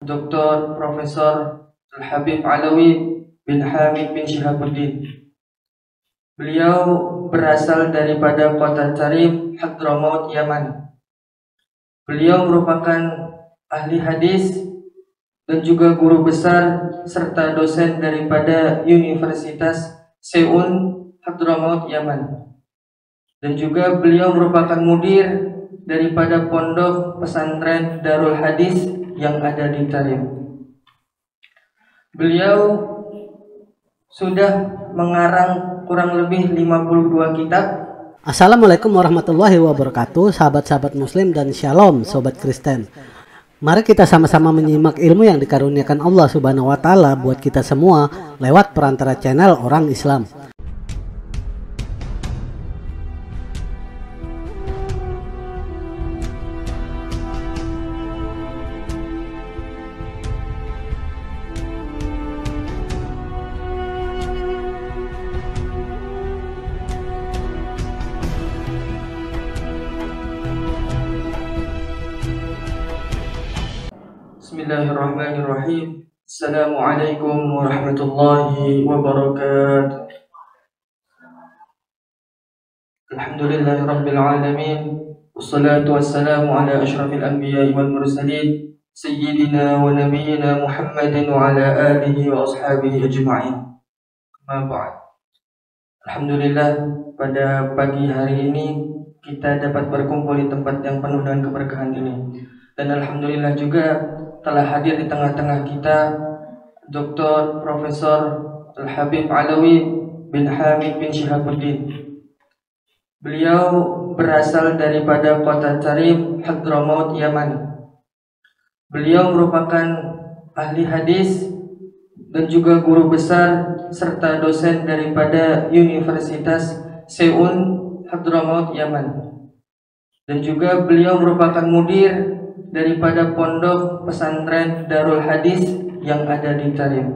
Dr. Profesor Al-Habib Alawi bin Hamid bin Syihabuddin. Beliau berasal daripada kota Tarib, Hadramaut, Yaman. Beliau merupakan ahli hadis dan juga guru besar serta dosen daripada Universitas Seun, Hadramaut, Yaman. Dan juga beliau merupakan mudir daripada pondok pesantren Darul Hadis yang ada di Tarib. Beliau sudah mengarang kurang lebih 52 kitab. Assalamualaikum warahmatullahi wabarakatuh, sahabat-sahabat muslim dan shalom sobat Kristen. Mari kita sama-sama menyimak ilmu yang dikaruniakan Allah Subhanahu wa taala buat kita semua lewat perantara channel Orang Islam. Bismillahirrahmanirrahim. Assalamualaikum warahmatullahi wabarakatuh. Alhamdulillahirabbil alamin. Wassalatu wassalamu ala asyrafil anbiya'i wal mursalin sayyidina wa nabiyyina Muhammadin wa ala alihi wa ashabihi ajma'in. Amma ba'd. Alhamdulillah, pada pagi hari ini kita dapat berkumpul di tempat yang penuh dengan keberkahan ini. Dan alhamdulillah juga telah hadir di tengah-tengah kita Dr. Profesor Al-Habib Alawi bin Hamid bin Syihabuddin. Beliau berasal daripada kota Tarib, Hadramaut, Yaman. Beliau merupakan ahli hadis dan juga guru besar serta dosen daripada Universitas Seun, Hadramaut, Yaman. Dan juga beliau merupakan mudir daripada pondok pesantren Darul Hadis yang ada di Tarib.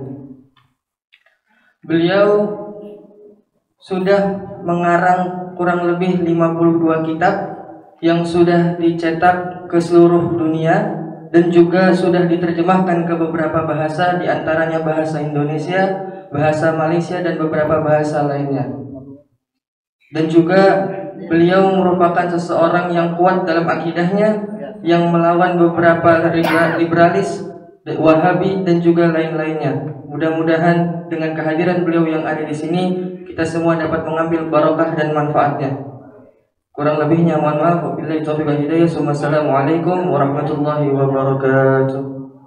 Beliau sudah mengarang kurang lebih 52 kitab yang sudah dicetak ke seluruh dunia dan juga sudah diterjemahkan ke beberapa bahasa, di antaranya bahasa Indonesia, bahasa Malaysia dan beberapa bahasa lainnya. Dan juga beliau merupakan seseorang yang kuat dalam akidahnya, yang melawan beberapa liberalis, Wahabi dan juga lain-lainnya. Mudah-mudahan dengan kehadiran beliau yang ada di sini, kita semua dapat mengambil barokah dan manfaatnya. Kurang lebihnya mohon maaf. Wabillahi taufiq wal hidayah. Wassalamualaikum warahmatullahi wabarakatuh.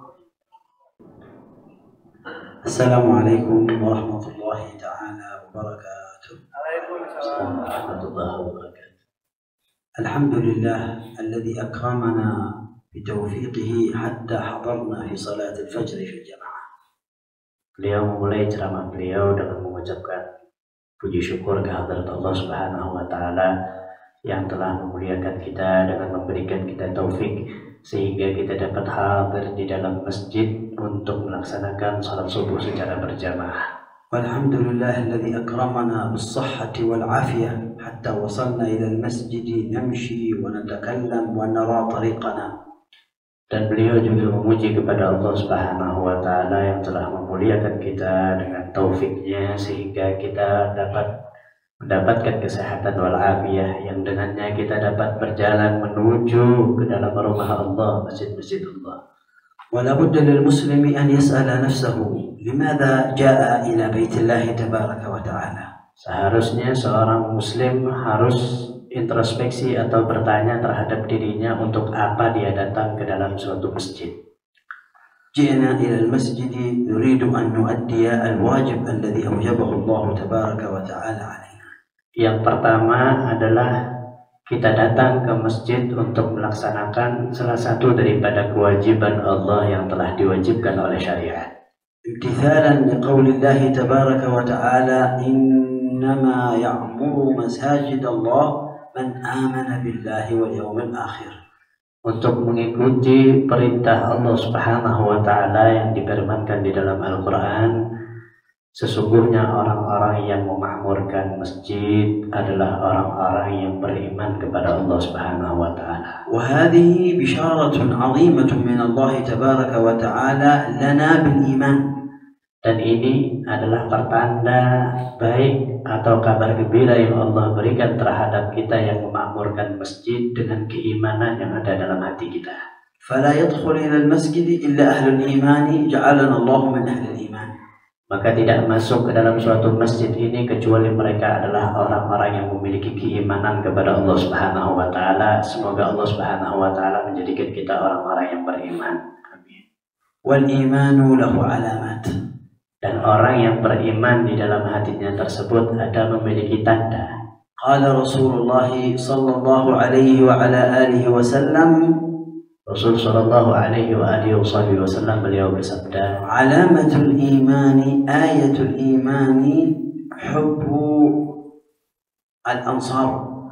Assalamualaikum warahmatullahi ta'ala wabarakatuh. Waalaikumsalam warahmatullahi wabarakatuh. الحمد لله الذي أكرمنا بتوفيقه حتى حضرنا في صلاة الفجر في الجماعة. Beliau memulai ceramah beliau dengan mengucapkan puji syukur kehadirat Allah Subhanahu wa taala yang telah memuliakan kita dengan memberikan kita taufik sehingga kita dapat hadir di dalam masjid untuk melaksanakan salat subuh secara berjamaah. والحمد لله الذي أكرمنا بالصحة والعافية حتى وصلنا إلى المسجد نمشي ونتكلم ونرى طريقنا. Dan beliau juga memuji kepada Allah Subhanahu wa taala yang telah memuliakan kita dengan taufiknya sehingga kita dapat mendapatkan kesehatan wal afiyah yang dengannya kita dapat berjalan menuju ke dalam rumah Allah, masjid-masjid Allah. ولا بد للمسلم أن يسأل نفسه لماذا جاء إلى بيت الله تبارك وتعالى. Seharusnya seorang muslim harus introspeksi atau bertanya terhadap dirinya untuk apa dia datang ke dalam suatu masjid. جئنا إلى المسجد نريد أن نؤدي الواجب الذي أوجبه الله تبارك وتعالى علينا. Yang pertama adalah kita datang ke masjid untuk melaksanakan salah satu daripada kewajiban Allah yang telah diwajibkan oleh syariat. امتثالا لقول الله تبارك وتعالى إنما يعمر مساجد الله من آمن بالله واليوم الآخر. Untuk mengikuti perintah Allah Subhanahu wa taala yang difirmankan di dalam Al-Qur'an, Sesungguhnya orang-orang yang memakmurkan masjid adalah orang-orang yang beriman kepada Allah Subhanahu wa taala. وهذه بشارة عظيمة من الله تبارك وتعالى لنا بالإيمان. Dan ini adalah pertanda baik atau kabar gembira yang Allah berikan terhadap kita yang memakmurkan masjid dengan keimanan yang ada dalam hati kita. فلا يدخل إلى المسجد إلا أهل الإيمان جعلنا الله من أهل الإيمان. Maka tidak masuk ke dalam suatu masjid ini kecuali mereka adalah orang-orang yang memiliki keimanan kepada Allah Subhanahu wa taala. Semoga Allah Subhanahu wa taala menjadikan kita orang-orang yang beriman. Amin. والإيمان له علامات. Dan orang yang beriman di dalam hatinya tersebut ada memiliki tanda. قال رسول الله صلى الله عليه وعلى آله وسلم Rasul sallallahu alaihi wa alihi wasallam beliau bersabda, علامة الإيمان آية الإيمان حب الأنصار.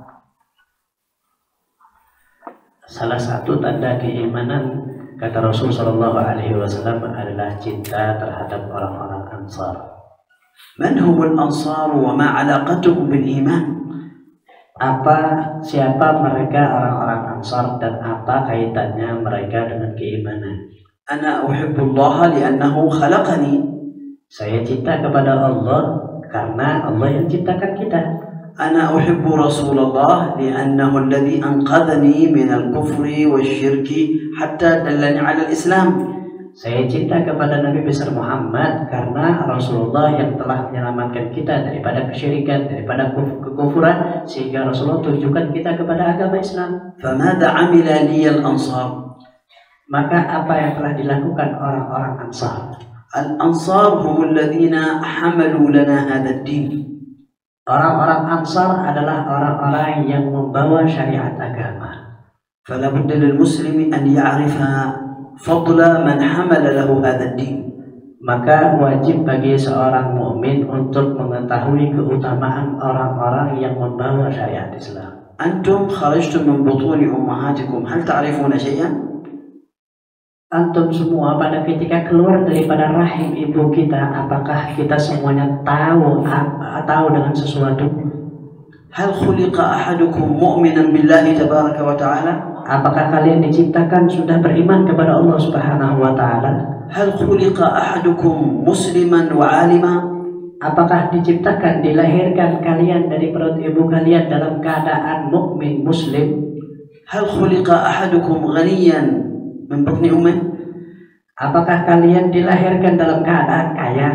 salah satu tanda keimanan kata Rasul sallallahu alaihi wasallam adalah cinta terhadap orang-orang Ansar. من هم الأنصار وما علاقتهم بالإيمان؟ Siapa mereka orang-orang Ansar dan apa kaitannya mereka dengan keimanan? أنا أحب الله لأنه خلقني. Saya cinta kepada Allah karena Allah yang ciptakan kita. أنا أحب رسول الله لأنه الذي أنقذني من الكفر والشرك حتى دلني على الإسلام. Saya cinta kepada Nabi besar Muhammad karena Rasulullah yang telah menyelamatkan kita daripada kesyirikan, daripada kekufuran, sehingga Rasulullah tunjukkan kita kepada agama Islam. فماذا عمل لي الأنصار؟ Maka apa yang telah dilakukan orang-orang Ansar? الأنصار هم الذين حملوا لنا هذا الدين. Orang-orang Ansar adalah orang-orang yang membawa syariat agama. فلا بد للمسلم أن يعرف فضل من حمل له هذا الدين. Maka wajib bagi seorang mukmin untuk mengetahui keutamaan orang-orang yang membawa syariat Islam. أنتم خرجتم من بطون أمهاتكم، هل تعرفون شيئا؟ Antum semua pada ketika keluar daripada rahim ibu kita, apakah kita semuanya tahu dengan sesuatu? هل خلق أحدكم مؤمنا بالله تبارك وتعالى؟ Apakah kalian diciptakan sudah beriman kepada Allah Subhanahu wa taala? هل خلق أحدكم مسلما وعالما؟ Apakah diciptakan, dilahirkan kalian dari perut ibu kalian dalam keadaan mukmin muslim? هل خلق أحدكم غنيا من بطن أمه؟ Apakah kalian dilahirkan dalam keadaan kaya?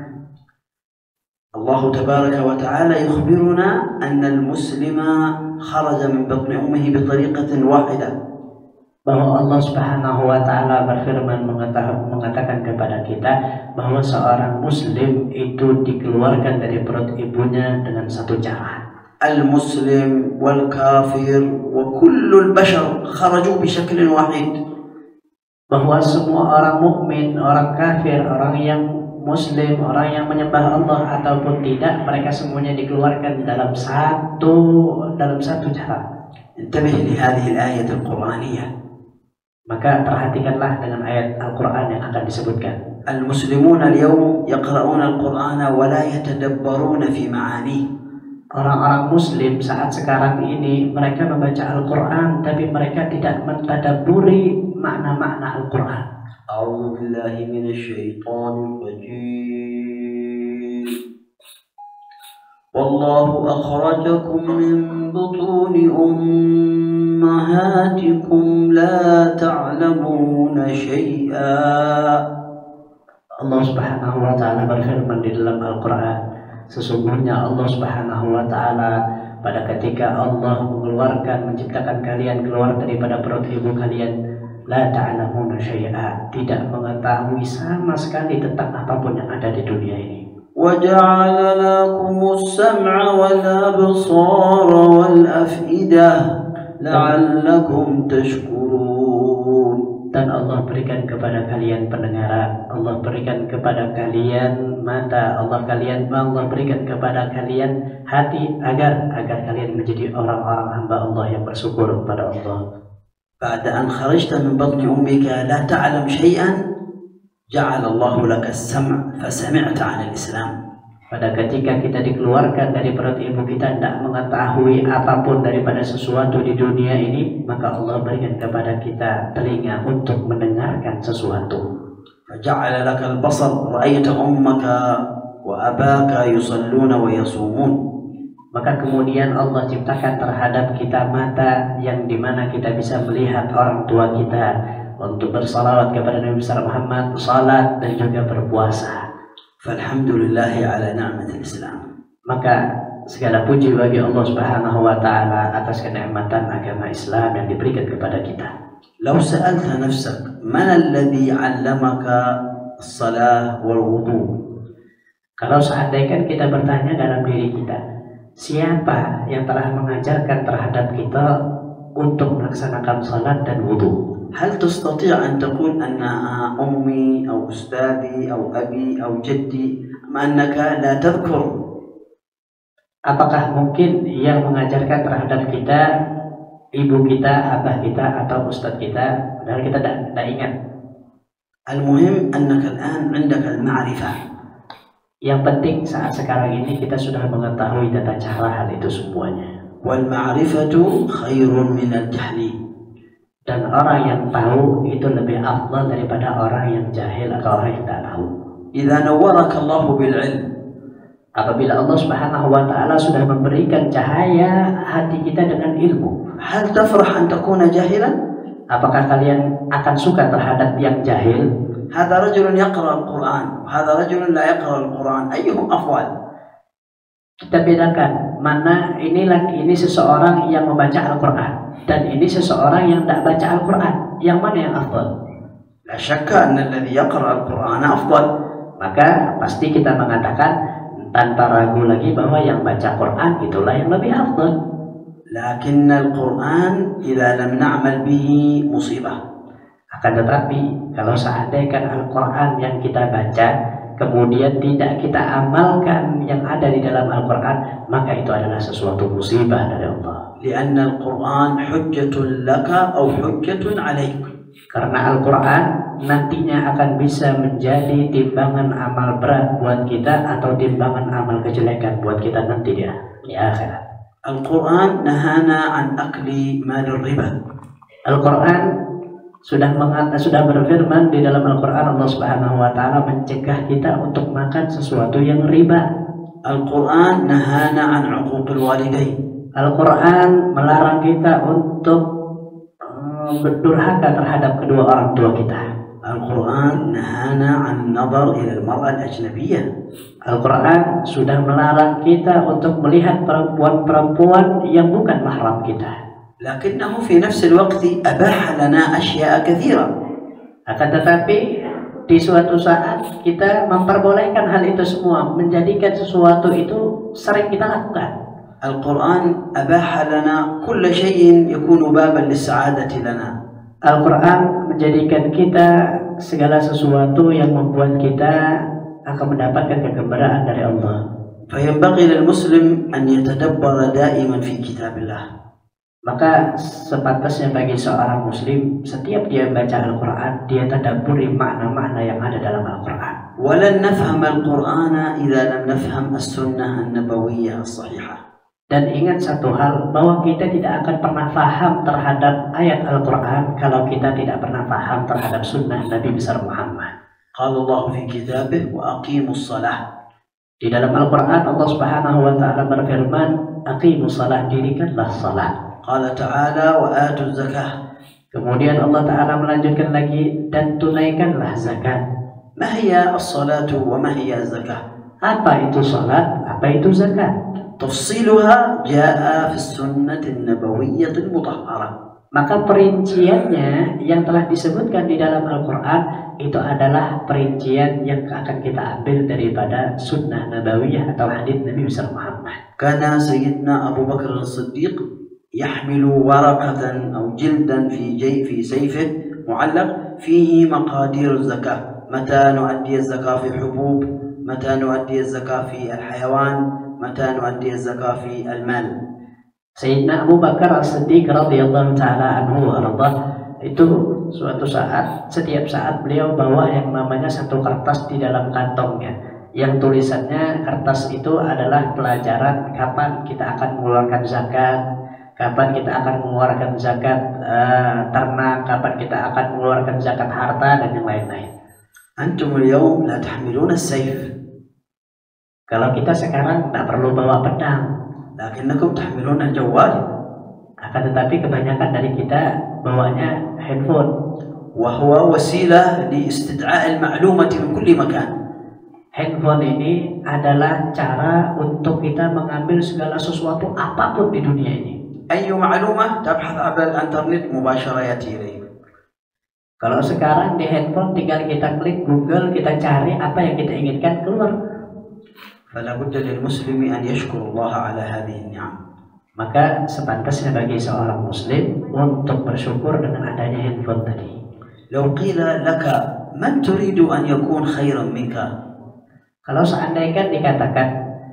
الله تبارك وتعالى يخبرنا أن المسلم خرج من بطن أمه بطريقة واحدة. Bahwa Allah Subhanahu wa taala berfirman mengatakan kepada kita bahwa seorang muslim itu dikeluarkan dari perut ibunya dengan satu cara. المسلم والكافر وكل البشر خرجوا بشكل واحد. Bahwa semua orang mukmin, orang kafir, orang yang muslim, orang yang menyembah Allah ataupun tidak, mereka semuanya dikeluarkan dalam satu cara. انتبه لهذه الآية القرآنية. Maka perhatikanlah dengan ayat Al-Quran yang akan disebutkan. المسلمون اليوم يقرؤون القرآن ولا يتدبرون في معانيه. Orang-orang muslim saat sekarang ini mereka membaca Al-Quran tapi mereka tidak mentadabburi makna-makna Al-Quran. أعوذ بالله من الشيطان الرجيم. والله أخرجكم من بطون أمهاتكم لا تعلمون شيئا. Allah Subhanahu wa taala berfirman di dalam Al-Quran, sesungguhnya Allah Subhanahu wa taala pada ketika Allah menciptakan kalian keluar daripada perut ibu kalian, la ta'lamuna syai'a, tidak mengetahui sama sekali tentang apapun yang ada di dunia ini. وجعل لكم السمع والأبصار والأفئدة لعلكم تشكرون. Dan Allah berikan kepada kalian pendengaran, Allah berikan kepada kalian mata, Allah berikan kepada kalian hati agar kalian menjadi orang-orang hamba Allah yang bersyukur kepada Allah. بعد أن خرجت من بطن أمك لا تعلم شيئا. جعل الله لك السمع فسمعت عن الإسلام. Pada ketika kita dikeluarkan dari perut ibu kita tidak mengetahui apapun daripada sesuatu di dunia ini, maka Allah berikan kepada kita telinga untuk mendengarkan sesuatu. فجعل لك البصر رأيت أمك وأباك يصلون ويصومون. Maka kemudian Allah ciptakan terhadap kita mata yang dimana kita bisa melihat orang tua kita untuk bersalawat kepada Nabi besar Muhammad, salat dan juga berpuasa. فالحمد لله على نعمة الإسلام. Maka segala puji bagi Allah Subhanahu wa taala atas kenikmatan agama Islam yang diberikan kepada kita. لو سألت نفسك من الذي علمك الصلاة والوضوء؟ Kalau seandainya kita bertanya dalam diri kita, siapa yang telah mengajarkan terhadap kita untuk melaksanakan salat dan wudu? هل تستطيع أن تقول أن أمي أو أستاذي أو أبي أو جدي أم أنك لا تذكر؟ Apakah mungkin yang mengajarkan terhadap kita ibu kita, abah kita atau ustadz kita, padahal kita tidak ingat? المهم أنك الآن عندك المعرفة. Yang penting saat sekarang ini kita sudah mengetahui tata cara hal itu semuanya. والمعرفة خير من الجهل. Dan orang yang tahu itu lebih afdal daripada orang yang jahil atau orang yang tidak tahu. إذا نورك الله بالعلم. Apabila Allah Subhanahu wa taala sudah memberikan cahaya hati kita dengan ilmu, هل تفرح أن تكون جاهلا؟ apakah kalian akan suka terhadap yang jahil? هذا رجل يقرأ القرآن وهذا رجل لا يقرأ القرآن، أيهم أفضل؟ Kita bedakan mana ini seseorang yang membaca Al-Quran dan ini seseorang yang tidak baca Al-Quran. Yang mana yang afdal? لا شك أن الذي يقرأ القرآن أفضل. Maka pasti kita mengatakan tanpa ragu lagi bahwa yang baca Quran itulah yang lebih afdal. لكن القرآن إذا لم نعمل به مصيبة. Akan tetapi kalau seandainya Al-Quran yang kita baca kemudian tidak kita amalkan yang ada di dalam Al-Quran, maka itu adalah sesuatu musibah dari Allah. لأن القرآن حجة لك أو حجة عليك. Karena Al-Quran nantinya akan bisa menjadi timbangan amal berat buat kita atau timbangan amal kejelekan buat kita nanti di akhirat. القرآن نهانا عن أكل مال الربا. Al-Quran sudah berfirman di dalam Al-Quran, Allah Subhanahu wa taala mencegah kita untuk makan sesuatu yang riba. Al-Quran nahana an uquqil walidain. Al-Quran melarang kita untuk berdurhaka terhadap kedua orang tua kita. Al-Quran nahana an nazar ila al-mar'a al-ajnabiyyah. Al-Quran sudah melarang kita untuk melihat perempuan-perempuan yang bukan mahram kita. لكنه في نفس الوقت أباح لنا أشياء كثيرة. Akan tetapi di suatu saat kita memperbolehkan hal itu semua, menjadikan sesuatu itu sering kita lakukan. Al-Quran أباح لنا كل شيء يكون بابا للسعادة لنا. Al-Quran menjadikan kita segala sesuatu yang membuat kita akan mendapatkan kegembiraan dari Allah. فينبغي للمسلم أن يتدبر دائما في كتاب الله. Maka sepantasnya bagi seorang muslim setiap dia membaca Al-Quran, dia tadabburi makna-makna yang ada dalam Al-Quran. ولن نفهم القرآن إذا لم نفهم السنة النبوية الصحيحة. Dan ingat satu hal, bahwa kita tidak akan pernah paham terhadap ayat Al-Quran kalau kita tidak pernah paham terhadap sunnah Nabi besar Muhammad. قال الله في كتابه وأقيموا الصلاة. Di dalam Al-Quran Allah Subhanahu wa taala berfirman, aqimus salat, dirikanlah salat. قال تعالى وآتوا الزكاة. Kemudian Allah Ta'ala melanjutkan lagi, dan tunaikanlah zakat. ما هي الصلاة وما هي الزكاة؟ Apa itu salat? Apa itu zakat? تفصيلها جاء في السنة النبوية المطهرة. Maka perinciannya yang telah disebutkan di dalam Al-Quran itu adalah perincian yang akan kita ambil daripada sunnah nabawiyah atau hadits Nabi besar Muhammad. كان سيدنا أبو بكر الصديق يحمل ورقة أو جلدا في سيفه معلق فيه مقادير الزكاة، متى نؤدي الزكاة في حبوب، متى نؤدي الزكاة في الحيوان، متى نؤدي الزكاة في المال. Sayyidina Abu Bakar As-Siddiq radhiyallahu taala anhu arda itu suatu saat, setiap saat beliau bawa yang namanya satu kertas di dalam kantongnya, yang tulisannya kertas itu adalah pelajaran kapan kita akan mengeluarkan zakat, kapan kita akan mengeluarkan zakat ternak, kapan kita akan mengeluarkan zakat harta dan yang lain-lain. أنتم اليوم لا تحملون السيف. Kalau kita sekarang tidak perlu bawa pedang, لكنكم تحملون الجوال. akan tetapi kebanyakan dari kita bawanya handphone. وهو وسيلة لاستدعاء المعلومة من كل مكان. Handphone ini adalah cara untuk kita mengambil segala sesuatu apapun di dunia ini. أي معلومة تبحث عبر الإنترنت مباشرة يأتي إليك. Kalau sekarang di handphone tinggal kita klik Google, kita cari apa yang kita inginkan keluar. فلا بد للمسلم أن يشكر الله على هذه النعم. Maka sepantasnya bagi seorang muslim untuk bersyukur dengan adanya handphone tadi. لو قيل لك من تريد أن يكون خيرا منك؟ Kalau seandainya dikatakan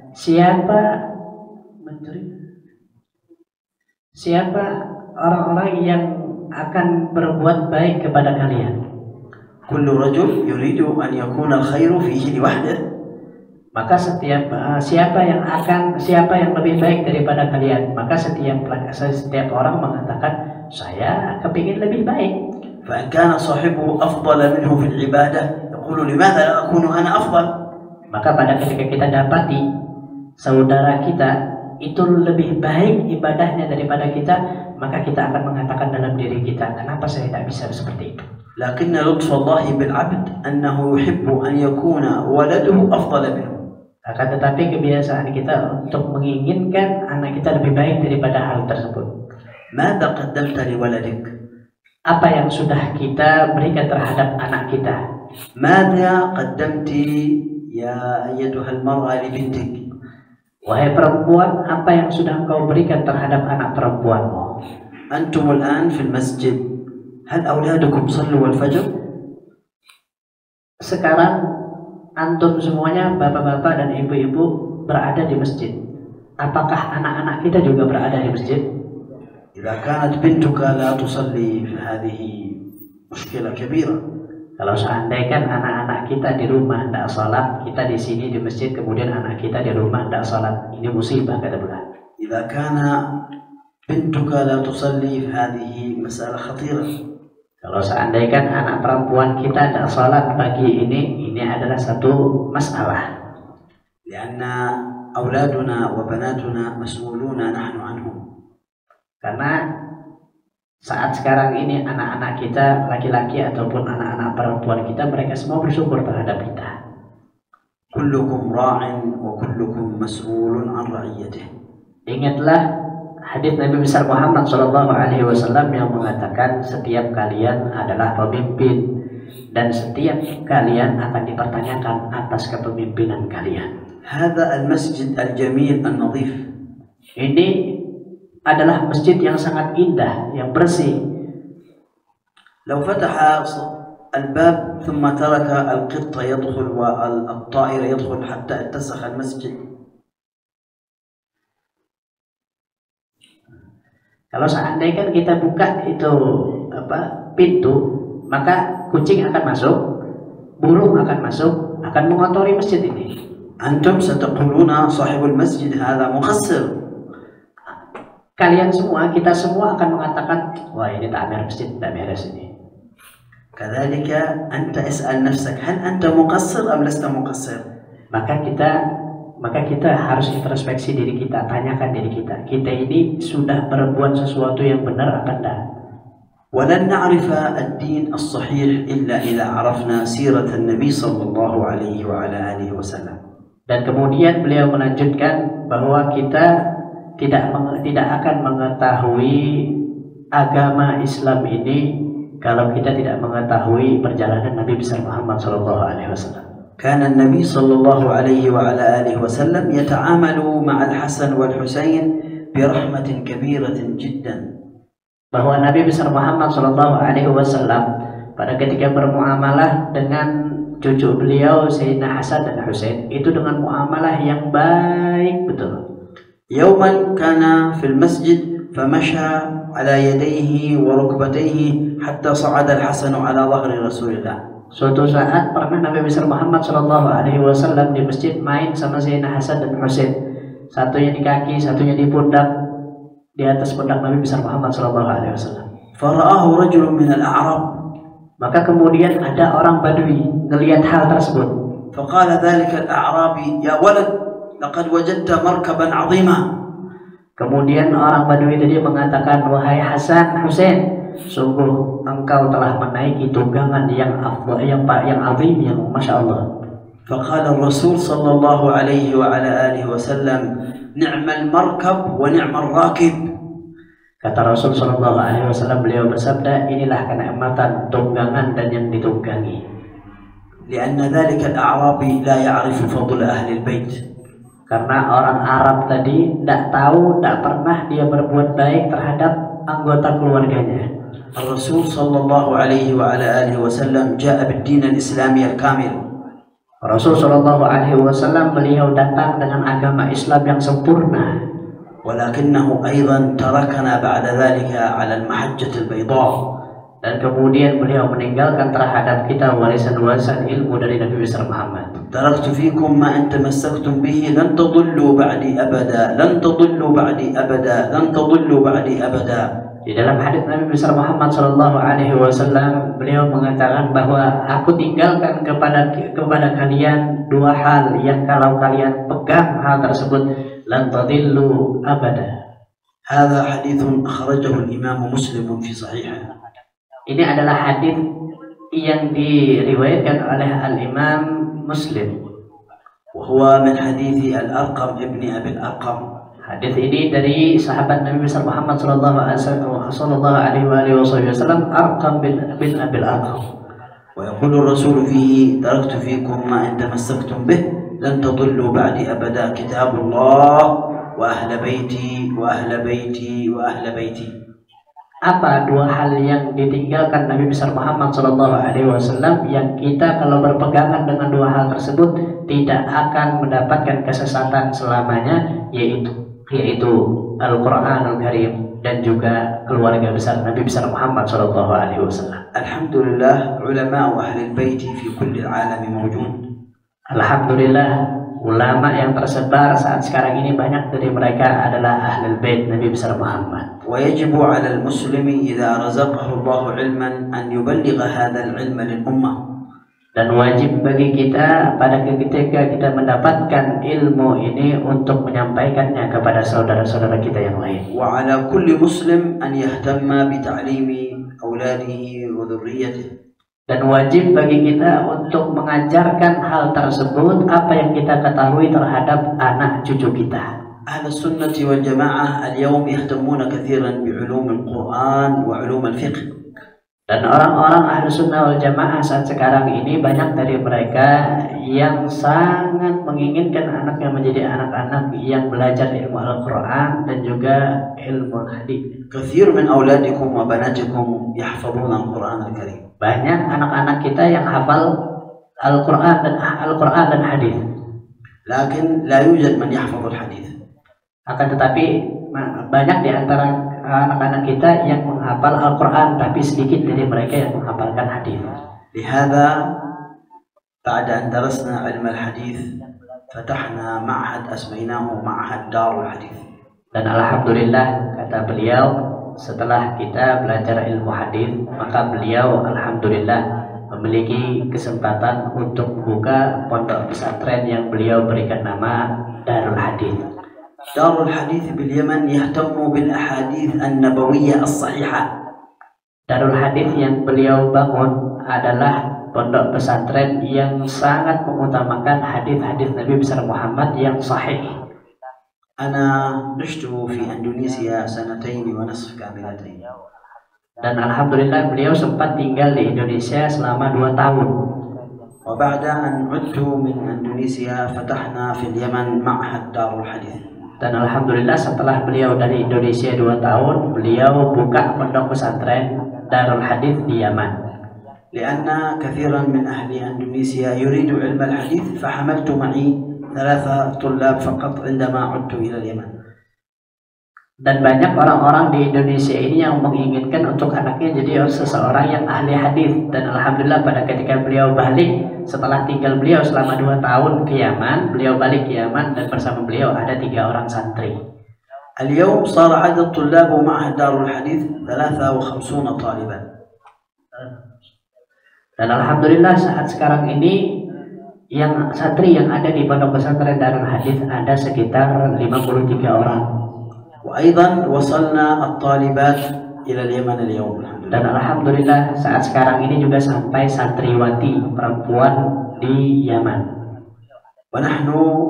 siapa orang-orang yang akan berbuat baik kepada kalian, كل رجل يريد أن يكون الخير فيه لوحده. maka siapa yang lebih baik daripada kalian, maka setiap orang mengatakan saya kepingin lebih baik. فإن كان صاحبه أفضل منه في العبادة يقول لماذا لا أكون أنا أفضل؟ Maka pada ketika kita dapati saudara kita itu lebih baik ibadahnya daripada kita, maka kita akan mengatakan dalam diri kita, kenapa saya tidak bisa seperti itu? لكن لطف الله بالعبد أنه يحب أن يكون ولده أفضل منه. Akan tetapi kebiasaan kita untuk menginginkan anak kita lebih baik daripada hal tersebut. ماذا قدمت لولدك؟ Apa yang sudah kita berikan terhadap anak kita? ماذا قدمت يا أيتها المرأة لبنتك؟ Wahai perempuan, apa yang sudah engkau berikan terhadap anak perempuanmu? أنتم الآن في المسجد، هل أولادكم صلوا الفجر؟ Sekarang antum semuanya, bapak-bapak dan ibu-ibu berada di masjid. Apakah anak-anak kita juga berada di masjid? إذا كانت بنتك لا تصلي فهذه مشكلة كبيرة. Kalau seandainya anak-anak kita di rumah tidak sholat, kita di sini di masjid, kemudian anak kita di rumah tidak sholat, ini musibah kata beliau. إذا كان بنتك لا تصلي فهذه مسألة خطيرة. Kalau seandainya anak perempuan kita tidak sholat pagi ini adalah satu masalah. لأن أولادنا وبناتنا مسؤولون نحن عنهم. Karena saat sekarang ini anak-anak kita laki-laki ataupun anak-anak perempuan kita, mereka semua bersyukur terhadap kita. كلكم راع وكلكم مسؤول عن رعيته. Ingatlah hadis Nabi besar Muhammad SAW yang mengatakan setiap kalian adalah pemimpin dan setiap kalian akan dipertanyakan atas kepemimpinan kalian. هذا المسجد الجميل النظيف. Ini adalah masjid yang sangat indah, yang bersih. لو فتح الباب ثم ترك القط يدخل والطائر يدخل حتى اتسخ المسجد. Kalau seandainya kita buka itu pintu, maka kucing akan masuk, burung akan masuk, akan mengotori masjid ini. أنتم ستقولون صاحب المسجد هذا مقصر. Kalian semua, kita semua akan mengatakan, wah ini takmir masjid tidak beres ini. كذلك أنت اسأل نفسك هل أنت مقصر أم لست مقصر؟ Maka kita harus introspeksi diri kita, tanyakan diri kita ini sudah berbuat sesuatu yang benar atau tidak? ولن نعرف الدين الصحيح إلا إذا عرفنا سيرة النبي صلى الله عليه وعلى آله وسلم. Dan kemudian beliau melanjutkan bahwa kita tidak akan mengetahui agama Islam ini kalau kita tidak mengetahui perjalanan Nabi besar Muhammad SAW. كان النبي صلى الله عليه وعلى آله وسلم يتعامل مع الحسن والحسين برحمة كبيرة جدا. Bahwa Nabi besar Muhammad SAW pada ketika bermuamalah dengan cucu beliau Sayyidina Hasan dan Husain itu dengan muamalah yang baik betul. يوما كان في المسجد فمشى على يديه وركبتيه حتى صعد الحسن على ظهر رسول الله. Suatu saat pernah Nabi besar Muhammad Shallallahu Alaihi Wasallam di masjid main sama Sayyidina Hasan dan Husain, satunya di kaki, satunya di pundak, di atas pundak Nabi besar Muhammad Shallallahu Alaihi Wasallam. فرآه رجل من الأعراب. Maka kemudian ada orang Badui melihat hal tersebut. فقال ذلك الأعرابي: يا ولد لقد وجدت مركبا عظيما. Kemudian orang Badui tadi mengatakan, wahai Hasan, Husain, sungguh engkau telah menaiki tunggangan yang afdal, yang azim, yang masya Allah. فقال الرسول صلى الله عليه وعلى آله وسلم: نعم المركب ونعم الراكب. Kata Rasul Shallallahu Alaihi Wasallam, beliau bersabda, inilah kenikmatan tunggangan dan yang ditunggangi. لأن ذلك الأعرابي لا يعرف فضل أهل البيت. Karena orang Arab tadi tidak tahu, tidak pernah dia berbuat baik terhadap anggota keluarganya. الرسول صلى الله عليه وعلى آله وسلم جاء بالدين الإسلامي الكامل. Rasul Shallallahu Alaihi Wasallam beliau datang dengan agama Islam yang sempurna. ولكنه أيضا تركنا بعد ذلك على المحجة البيضاء. Dan kemudian beliau meninggalkan terhadap kita warisan-warisan ilmu dari Nabi besar Muhammad. تركت فيكم ما إن تمسكتم به لن تضلوا بعدي أبدا، لن تضلوا بعدي أبدا، لن تضلوا بعدي أبدا. Di dalam hadits Nabi besar Muhammad Shallallahu Alaihi Wasallam beliau mengatakan bahwa aku tinggalkan kepada kalian dua hal yang kalau kalian pegang hal tersebut lan tadillu abada. هذا حديث أخرجه الإمام مسلم في صحيحه. Ini adalah hadis yang diriwayatkan oleh Al-Imam Muslim. وهو من حديث الأرقم ابن أبي الأرقم. Hadis ini dari sahabat Nabi besar Muhammad Sallallahu Alaihi Wasallam Arqam bin Abil Arqam. ويقول الرسول فيه: تركت فيكم ما إن تمسكتم به لن تضلوا بعدي أبدا، كتاب الله وأهل بيتي وأهل بيتي وأهل بيتي. Apa dua hal yang ditinggalkan Nabi besar Muhammad Sallallahu Alaihi Wasallam yang kita kalau berpegangan dengan dua hal tersebut tidak akan mendapatkan kesesatan selamanya, yaitu Al-Quran Al-Karim dan juga keluarga besar Nabi besar Muhammad Sallallahu Alaihi Wasallam. Alhamdulillah, ulama ahli al-bait fi kulli al-alam mawjud. Alhamdulillah, ulama yang tersebar saat sekarang ini banyak dari mereka adalah Ahlul Bait Nabi besar Muhammad. ويجب على المسلم إذا رزقه الله علما أن يبلغ هذا العلم للأمة. Dan wajib bagi kita pada ketika kita mendapatkan ilmu ini untuk menyampaikannya kepada saudara-saudara kita yang lain. وعلى كل مسلم أن يهتم بتعليم أولاده وذريته. Dan wajib bagi kita untuk mengajarkan hal tersebut apa yang kita ketahui terhadap anak cucu kita. أهل السنة والجماعة اليوم يهتمون كثيرا بعلوم القرآن وعلوم الفقه. Dan orang-orang ahli sunnah wal jamaah saat sekarang ini banyak dari mereka yang sangat menginginkan anaknya menjadi anak-anak yang belajar ilmu Al-Quran dan juga ilmu hadis. كثير من أولادكم وبناتكم يحفظون القرآن الكريم. Banyak anak-anak kita yang hafal Al-Quran dan hadis. لكن لا يوجد من يحفظ الحديث. Akan tetapi banyak di antara anak-anak kita yang menghafal Al-Quran, tapi sedikit dari mereka yang menghafalkan hadis. لهذا بعد أن درسنا علم الحديث فتحنا معهد أسميناه معهد دار الحديث. Dan alhamdulillah, kata beliau, setelah kita belajar ilmu hadis, maka beliau alhamdulillah memiliki kesempatan untuk membuka pondok pesantren yang beliau berikan nama Darul Hadis. دار الحديث باليمن يهتم بالأحاديث النبوية الصحيحة. Darul Hadis yang beliau bangun adalah pondok pesantren yang sangat mengutamakan hadis-hadis Nabi besar Muhammad yang sahih. أنا عشت في إندونيسيا 2.5 سنين كاملتين. Dan alhamdulillah beliau sempat tinggal di Indonesia selama 2 tahun. وبعد أن عدت من إندونيسيا فتحنا في اليمن معهد دار الحديث. Dan alhamdulillah setelah beliau dari Indonesia 2 tahun, beliau buka pondok pesantren Darul Hadis di Yaman. لأن كثيرا من أهل إندونيسيا يريد علم الحديث فحملت معي 3 طلاب فقط عندما عدت إلى اليمن. Dan banyak orang-orang di Indonesia ini yang menginginkan untuk anaknya jadi seseorang yang ahli hadis. Dan alhamdulillah pada ketika beliau balik, setelah tinggal beliau selama 2 tahun ke Yaman, beliau balik ke Yaman dan bersama beliau ada 3 orang santri. اليوم صار عدد طلاب معهد دار الحديث 53 طالبا. Dan alhamdulillah saat sekarang ini yang santri yang ada di Pondok Pesantren Darul Hadis ada sekitar 53 orang. وأيضا وصلنا الطالبات إلى اليمن اليوم. Dan alhamdulillah saat sekarang ini juga sampai santriwati perempuan di Yaman. ونحن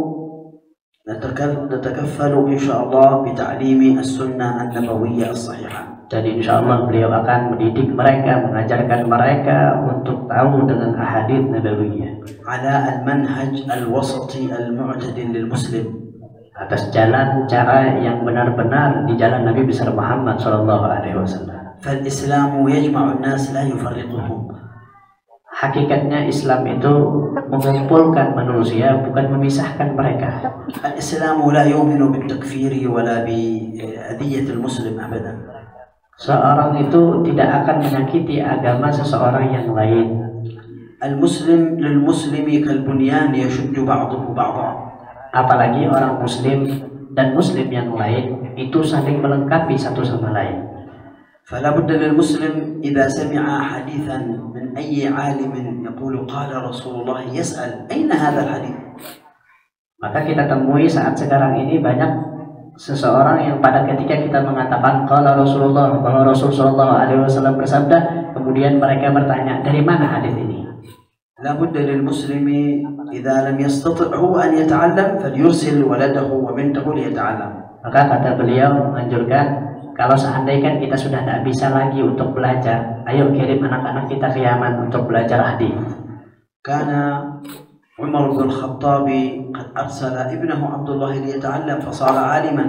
نتكفل إن شاء الله بتعليم السنة النبوية الصحيحة. Dan insya Allah beliau akan mendidik mereka, mengajarkan mereka untuk tahu dengan ahadits nabawiyah. على المنهج الوسطي المعتدل للمسلم. Atas jalan cara yang benar-benar di jalan Nabi besar Muhammad SAW. فالإسلام يجمع الناس لا يفرقهم. Hakikatnya Islam itu mengumpulkan manusia, bukan memisahkan mereka. الإسلام لا يؤمن بالتكفير ولا بأذية المسلم أبدا. Seorang itu tidak akan menyakiti agama seseorang yang lain. المسلم للمسلم كالبنيان يشد بعضه بعضا. Apalagi orang muslim dan muslim yang lain itu saling melengkapi satu sama lain. فلا بد للمسلم إذا سمع حديثا من أي عالم يقول قال رسول الله يسأل أين هذا الحديث. Maka kita temui saat sekarang ini banyak seseorang yang pada ketika kita mengatakan qala Rasulullah, bahwa Rasul sallallahu alaihi wasallam bersabda, kemudian mereka bertanya dari mana hadis ini. لا بد للمسلم إذا لم يستطع هو أن يتعلم فليرسل ولده وبنته ليتعلم. Maka kata beliau menganjurkan, kalau seandainya kita sudah tidak bisa lagi untuk belajar, ayo kirim anak-anak kita ke Yaman untuk belajar hadis. كان عمر بن الخطاب قد أرسل ابنه عبد الله ليتعلم فصار عالما.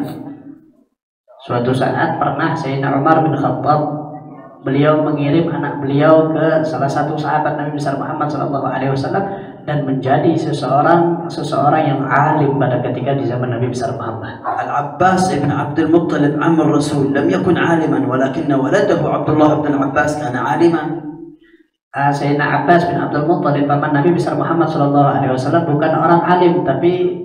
Suatu saat pernah Sayyidina Umar bin Khattab, beliau mengirim anak beliau ke salah satu sahabat Nabi besar Muhammad SAW dan menjadi seseorang yang alim pada ketika di zaman Nabi besar Muhammad. العباس بن عبد المطلب عم الرسول لم يكن عالما ولكن ولده عبد الله بن العباس كان عالما. Sayyidina Abbas bin Abdul Muttalib paman Nabi besar Muhammad SAW bukan orang alim, tapi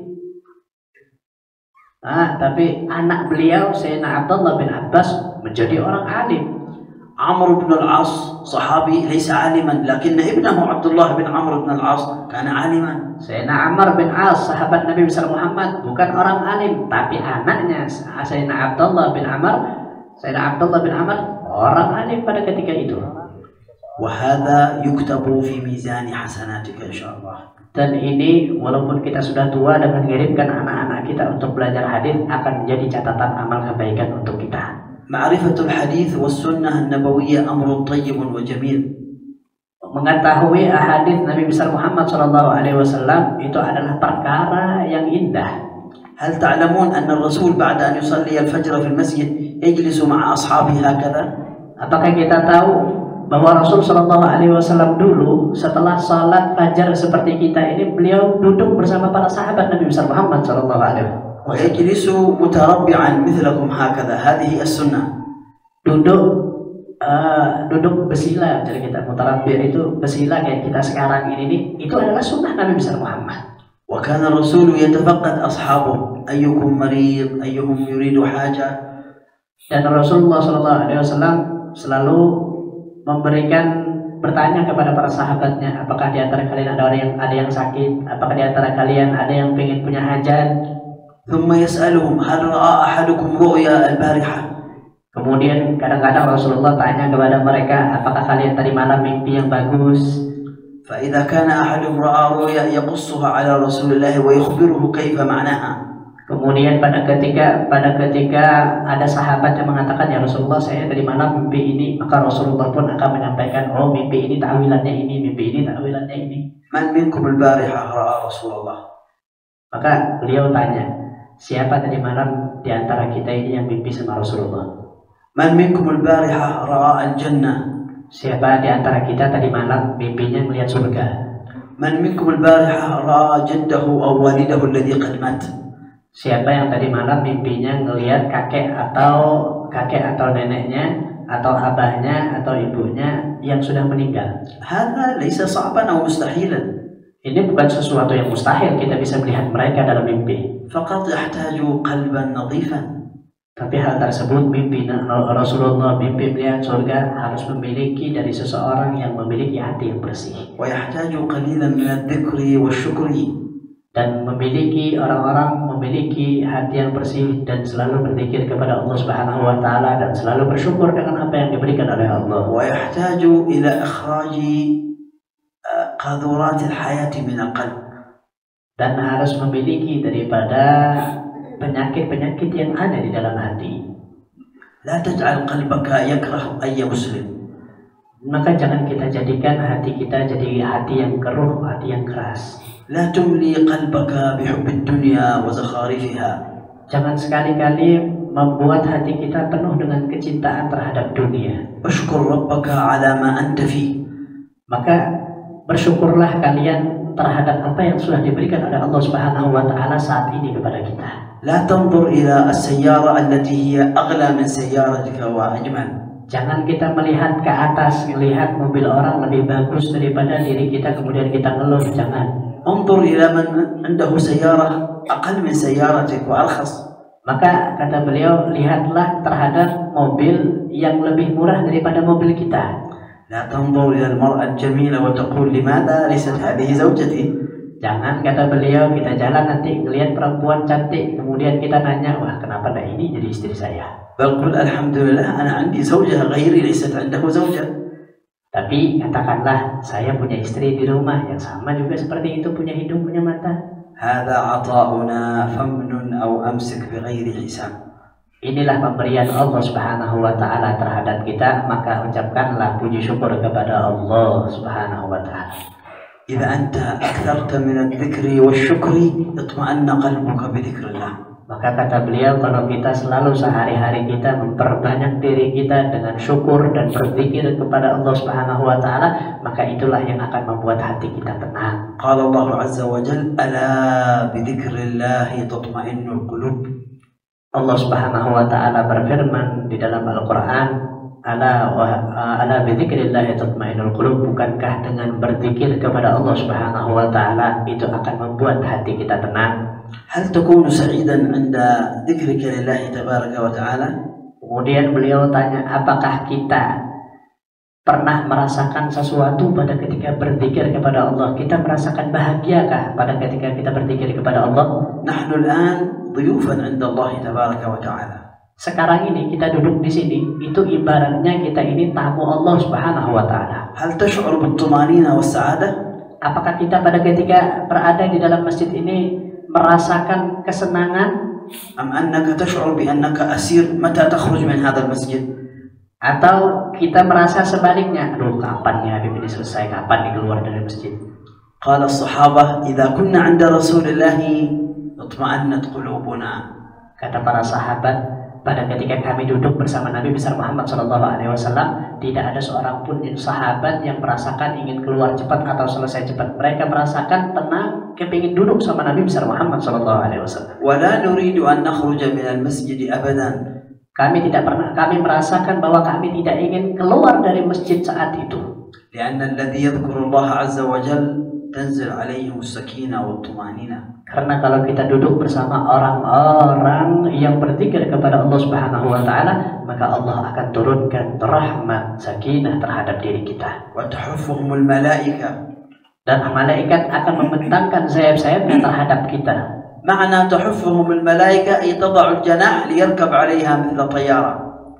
anak beliau Sayyidina Abdullah bin Abbas menjadi orang alim. عمرو بن العاص صحابي ليس عالما لكن ابنه عبد الله بن عمرو بن العاص كان عالما. Sayyidina Amr bin As sahabat Nabi besar Muhammad bukan orang alim, tapi anaknya Sayyidina Abdullah bin Amr orang alim pada ketika itu. وهذا يكتب في ميزان حسناتك إن شاء الله. Dan ini walaupun kita sudah tua dan mengirimkan anak-anak kita untuk belajar hadis akan menjadi catatan amal kebaikan untuk kita. معرفة الحديث والسنة النبوية أمر طيب وجميل. Mengetahui ahadits Nabi besar Muhammad SAW itu adalah perkara yang indah. هل تعلمون أن الرسول بعد أن يصلي الفجر في المسجد يجلس مع أصحابه هكذا؟ Apakah kita tahu bahwa Rasul SAW dulu setelah salat fajar seperti kita ini, beliau duduk bersama para sahabat Nabi besar Muhammad SAW. ويجلس متربعا مثلكم هكذا. هذه السنة. Duduk bersila, jadi kita mutarabbi' itu bersila kayak kita sekarang ini nih, itu adalah sunnah Nabi besar Muhammad. وكان الرسول يتفقد أصحابه أيكم مريض أيهم يريد حاجة. Dan Rasulullah SAW selalu bertanya kepada para sahabatnya, apakah di antara kalian ada yang sakit, apakah di antara kalian ada yang ingin punya hajat. ثم يسألهم هل رأى أحدكم رؤيا البارحة. Kemudian kadang-kadang Rasulullah tanya kepada mereka, apakah kalian tadi malam mimpi yang bagus? فإذا كان أحدهم رأى رؤيا يقصها على رسول الله ويخبره كيف معناها. Kemudian pada ketika ada sahabat yang mengatakan, ya Rasulullah saya tadi malam mimpi ini, maka Rasulullah pun akan menyampaikan, oh mimpi ini ta'wilannya ini, mimpi ini ta'wilannya ini. من منكم البارحة رأى رسول الله. Maka beliau tanya, siapa tadi malam di antara kita ini yang mimpi sama Rasulullah? من منكم البارحة رأى الجنة. Siapa di antara kita tadi malam mimpinya melihat surga? من منكم البارحة رأى جده أو والده الذي قد مات. Siapa yang tadi malam mimpinya ngelihat kakek atau neneknya atau abahnya atau ibunya yang sudah meninggal. هذا ليس صعبا أو مستحيلا. Ini bukan sesuatu yang mustahil kita bisa melihat mereka dalam mimpi. فقط يحتاج قلبا نظيفا. Tapi hal tersebut mimpi Rasulullah, mimpi melihat surga harus memiliki dari seseorang yang memiliki hati yang bersih. ويحتاج قليلا من الذكر والشكر. Dan orang-orang memiliki hati yang bersih dan selalu berzikir kepada Allah Subhanahu wa taala dan selalu bersyukur dengan apa yang diberikan oleh Allah. ويحتاج إلى إخراج قاذورات الحياة من القلب. Dan harus memiliki daripada penyakit-penyakit yang ada di dalam hati. لا تجعل قلبك يكره أي مسلم. Maka jangan kita jadikan hati kita jadi hati yang keruh, hati yang keras. لا تملي قلبك بحب الدنيا وزخارفها. Jangan sekali-kali membuat hati kita penuh dengan kecintaan terhadap dunia. اشكر ربك على ما أنت فيه. Maka bersyukurlah kalian terhadap apa yang sudah diberikan oleh Allah Subhanahu wa taala saat ini kepada kita. لا تنظر إلى السيارة التي هي أغلى من سيارتك وأجمل. Jangan kita melihat ke atas, melihat mobil orang lebih bagus daripada diri kita kemudian kita ngeluh, jangan. انظر إلى من عنده سيارة أقل من سيارتك وأرخص. Maka kata beliau, lihatlah terhadap mobil yang lebih murah daripada mobil kita. لا تنظر إلى المرأة الجميلة وتقول لماذا ليست هذه زوجتي. Jangan, kata beliau, kita jalan nanti ngelihat perempuan cantik kemudian kita nanya, wah kenapa enggak ini jadi istri saya. بل قل الحمد لله أنا عندي زوجة غيري ليست عنده زوجة. Tapi katakanlah, saya punya istri di rumah yang sama juga seperti itu, punya hidung, punya mata. هذا عطاؤنا فمن أو أمسك بغير حساب. Inilah pemberian Allah Subhanahu wa taala terhadap kita, maka ucapkanlah puji syukur kepada Allah Subhanahu wa taala. إذا أنت أكثرت من الذكر والشكر اطمأن قلبك بذكر الله. Maka kata beliau, kalau kita selalu sehari-hari kita memperbanyak diri kita dengan syukur dan berzikir kepada Allah Subhanahu wa taala, maka itulah yang akan membuat hati kita tenang. قال الله عز وجل ألا بذكر الله تطمئن القلوب. Allah Subhanahu wa taala berfirman di dalam Al-Qur'an, ala bidzikrillah tatma'innul qulub. Bukankah dengan berzikir kepada Allah Subhanahu wa taala itu akan membuat hati kita tenang? هل تكون سعيدا عند ذكرك لله تبارك وتعالى؟ Kemudian beliau tanya, apakah kita pernah merasakan sesuatu pada ketika berzikir kepada Allah? Kita merasakan bahagiakah pada ketika kita berzikir kepada Allah? نحن الآن ضيوفا عند الله تبارك وتعالى. Sekarang ini kita duduk di sini, itu ibaratnya kita ini tamu Allah Subhanahu wa taala. هل تشعر بالطمأنينة والسعادة؟ Apakah kita pada ketika berada di dalam masjid ini merasakan kesenangan? أم أنك تشعر بأنك أسير متى تخرج من هذا المسجد؟ Atau kita merasa sebaliknya, aduh kapan nih Habib ini selesai, kapan nih keluar dari masjid? قال الصحابة إذا كنا عند رسول الله اطمأنت قلوبنا. Kata para sahabat, pada ketika kami duduk bersama Nabi besar Muhammad SAW, tidak ada seorang pun sahabat yang merasakan ingin keluar cepat atau selesai cepat. Mereka merasakan tenang, kepingin duduk sama Nabi besar Muhammad SAW. ولا نريد أن نخرج من المسجد أبدا. Kami merasakan bahwa kami tidak ingin keluar dari masjid saat itu. لأن الذي يذكر الله عز وجل تنزل عليهم السكينة والطمأنينة. Karena kalau kita duduk bersama orang-orang yang berzikir kepada Allah Subhanahu wa taala, maka Allah akan turunkan rahmat, sakinah terhadap diri kita. وتحفهم الملائكة. Dan malaikat akan membentangkan sayap-sayapnya terhadap kita. معنى تحفهم الملائكة أي تضع الجناح ليركب عليها مثل طيارة.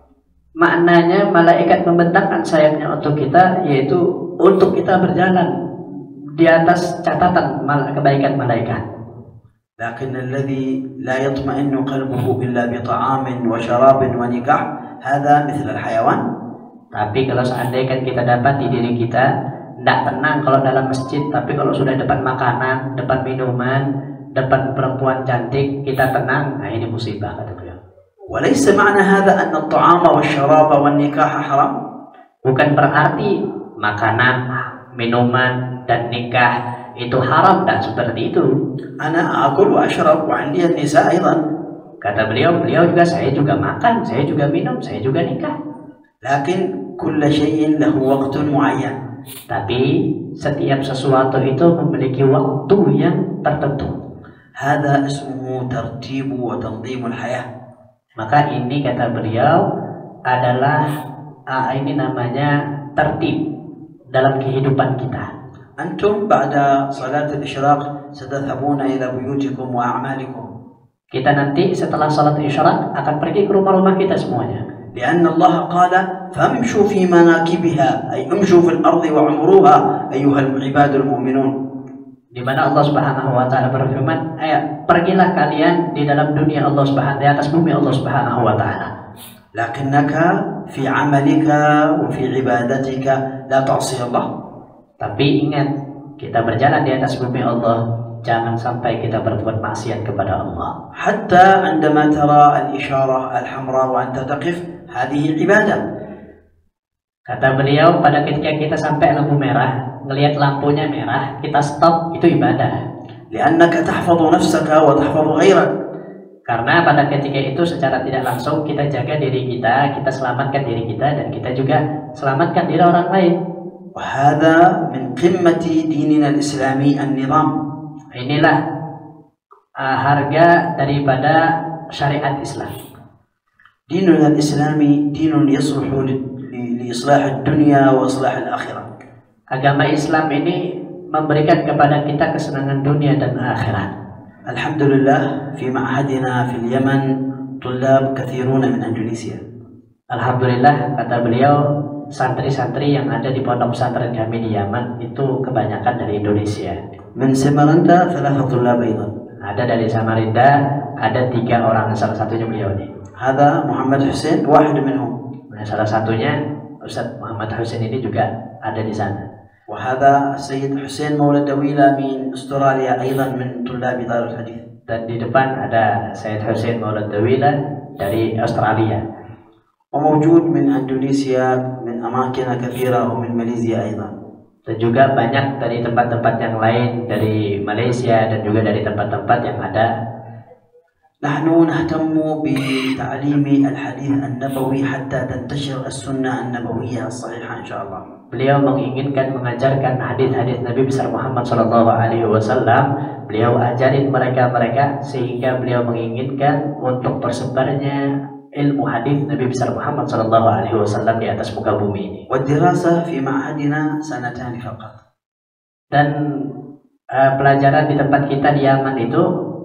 Maknanya malaikat membentangkan sayapnya untuk kita, yaitu untuk kita berjalan di atas catatan kebaikan malaikat. لكن الذي لا يطمئن قلبه إلا بطعام وشراب ونكاح هذا مثل الحيوان. Tapi kalau seandainya kita dapat di diri kita tidak tenang kalau dalam masjid, tapi kalau sudah depan makanan, depan minuman, depan perempuan cantik kita tenang, nah ini musibah kata beliau. وليس معنى هذا أن الطعام والشراب والنكاح حرام. Bukan berarti makanan, minuman dan nikah itu haram, dan seperti itu. أنا أكل وأشرب وعندي النساء أيضا. Kata beliau juga, saya juga makan, saya juga minum, saya juga nikah. لكن كل شيء له وقت معين. Tapi setiap sesuatu itu memiliki waktu yang tertentu. هذا اسمه ترتيب وتنظيم الحياة. Maka ini kata beliau adalah ini namanya tertib dalam kehidupan kita. أنتم بعد صلاة الإشراق ستذهبون إلى بيوتكم وأعمالكم. Kita nanti setelah salat isyraq akan pergi ke rumah-rumah kita semuanya. لأن الله قال فامشوا في مناكبها أي امشوا في الأرض وعمروها أيها العباد المؤمنون. Di mana Allah Subhanahu wa taala berfirman, pergilah kalian di dalam dunia Allah Subhanahu, di atas bumi Allah Subhanahu wa taala. لكنك في عملك وفي عبادتك لا تعصي الله. Tapi ingat, kita berjalan di atas bumi Allah, jangan sampai kita berbuat maksiat kepada Allah. حتى عندما ترى الإشارة الحمراء وأنت تقف هذه عبادة. Kata beliau, pada ketika kita sampai lampu merah, ngelihat lampunya merah, kita stop, itu ibadah. لأنك تحفظ نفسك وتحفظ غيرك. Karena pada ketika itu secara tidak langsung kita jaga diri kita selamatkan diri kita, dan kita juga selamatkan diri orang lain. وهذا من قمة ديننا الإسلامي النظام. Inilah harga daripada syariat Islam. ديننا الإسلامي دين يصلح لإصلاح الدنيا وإصلاح الآخرة. Agama Islam ini memberikan kepada kita kesenangan dunia dan akhirat. الحمد لله في معهدنا في اليمن طلاب كثيرون من إندونيسيا. Alhamdulillah, kata beliau, santri-santri yang ada di pondok pesantren kami di Yaman itu kebanyakan dari Indonesia. من سمرندا 3 طلاب أيضا. Ada dari Samarinda, ada 3 orang, salah satunya beliau nih. هذا محمد حسين واحد منهم. Nah, salah satunya Ustadz Muhammad Husain ini juga ada di sana. وهذا السيد حسين مولى دويلة من أستراليا أيضا من طلاب دار الحديث. Dan di depan ada Sayyid Husain Maulad Dawila dari Australia. وموجود من إندونيسيا من أماكن كثيرة ومن ماليزيا أيضا. Dan juga banyak dari tempat-tempat yang lain, dari Malaysia dan juga dari tempat-tempat yang ada. نحن نهتم بتعليم الحديث النبوي حتى تنتشر السنة النبوية الصحيحة إن شاء الله. Beliau menginginkan mengajarkan hadis-hadis Nabi besar Muhammad SAW. Beliau ajarin mereka sehingga beliau menginginkan untuk tersebarnya ilmu hadis Nabi besar Muhammad SAW di atas muka bumi ini. والدراسة في معهدنا 2 فقط. Dan pelajaran di tempat kita di Yaman itu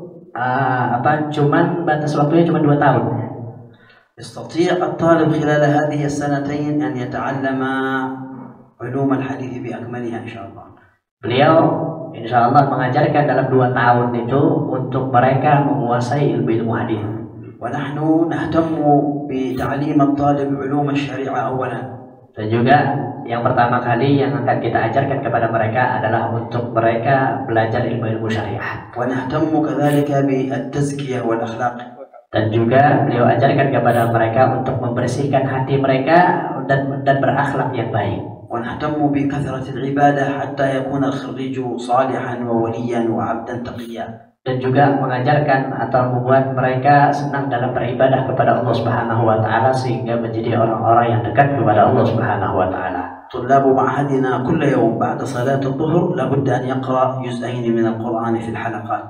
cuman batas waktunya cuma 2 tahun. يستطيع الطالب خلال هذه السنتين أن يتعلم علوم الحديث بأكملها إن شاء الله. Beliau insya Allah mengajarkan dalam 2 tahun itu untuk mereka menguasai ilmu hadis. ونحن نهتم بتعليم الطالب علوم الشريعة أولا. Dan juga yang pertama kali yang akan kita ajarkan kepada mereka adalah untuk mereka belajar ilmu-ilmu syariah. ونهتم كذلك بالتزكية والأخلاق. Dan juga beliau ajarkan kepada mereka untuk membersihkan hati mereka dan berakhlak yang baik. ونهتم بكثرة العبادة حتى يكون الخريج صالحا ووليا وعبدا تقيا. Dan juga mengajarkan atau membuat mereka senang dalam beribadah kepada Allah Subhanahu wa taala sehingga menjadi orang-orang yang dekat kepada Allah Subhanahu wa taala. طلاب معهدنا كل يوم بعد صلاة الظهر لابد أن يقرأ جزئين من القرآن في الحلقات.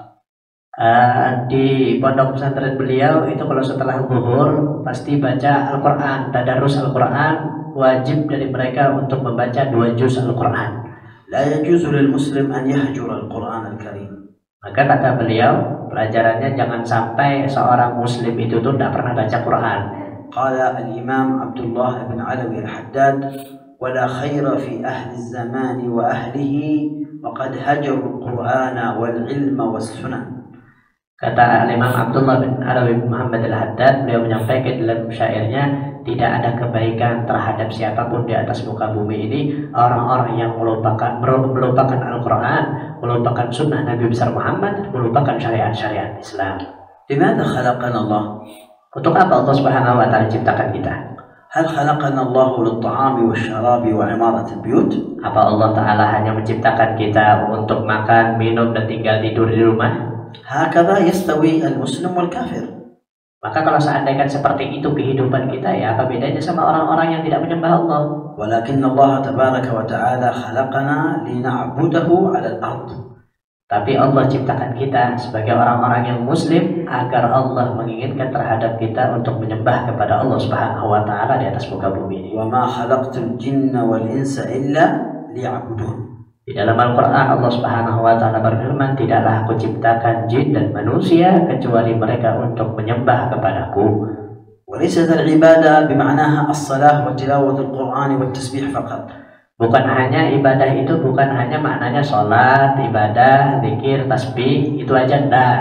Di pondok pesantren beliau itu kalau setelah zuhur pasti baca Al-Quran, tadarus Al-Quran, wajib dari mereka untuk membaca 2 juz Al-Quran. لا يجوز للمسلم أن يهجر القرآن الكريم. Maka kata beliau, pelajarannya jangan sampai seorang muslim itu tuh tidak pernah baca Quran. قال الإمام عبد الله بن علوي الحداد ولا خير في أهل الزمان وأهله وقد هجروا القرآن والعلم والسنن. Kata Imam Abdullah bin Alawi Muhammad al-Haddad, beliau menyampaikan dalam syairnya, tidak ada kebaikan terhadap siapapun di atas muka bumi ini orang-orang yang melupakan Al-Quran, melupakan sunnah Nabi besar Muhammad, melupakan syariat-syariat Islam. لماذا خلقنا الله؟ Untuk apa Allah Subhanahu wa taala ciptakan kita? هل خلقنا الله للطعام والشراب وعمارة البيوت؟ Apa Allah Ta'ala hanya menciptakan kita untuk makan, minum, dan tinggal tidur di rumah? هكذا يستوي المسلم والكافر. Maka kalau seandainya seperti itu kehidupan kita, ya apa bedanya sama orang-orang yang tidak menyembah Allah? ولكن الله تبارك وتعالى خلقنا لنعبده على الأرض. Tapi Allah ciptakan kita sebagai orang-orang yang muslim agar Allah menginginkan terhadap kita untuk menyembah kepada Allah Subhanahu wa taala di atas muka bumi ini. وما خلقت الجن والإنس إلا ليعبدون. Di dalam Al-Qur'an Allah Subhanahu wa taala berfirman, "Tidaklah aku ciptakan jin dan manusia kecuali mereka untuk menyembah kepadaku." وليست العبادة بمعناها الصلاة وتلاوة القرآن والتسبيح فقط. Bukan hanya ibadah itu, bukan hanya maknanya sholat, ibadah, zikir, tasbih, itu aja enggak.